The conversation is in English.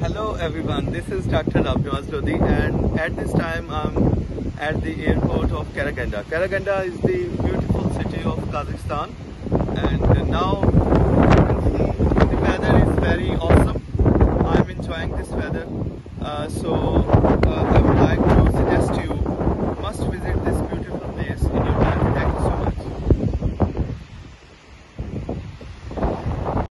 Hello everyone, this is Dr.Rab Nawaz Lodhi, and at this time I'm at the airport of Karaganda. Karaganda is the beautiful city of Kazakhstan, and now